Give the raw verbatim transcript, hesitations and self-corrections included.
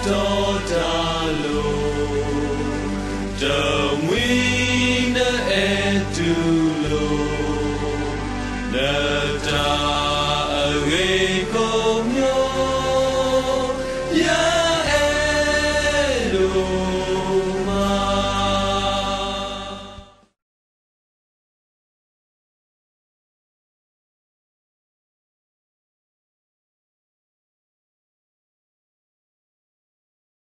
to ta lo the wind and to lo the ta re kom yo ya elo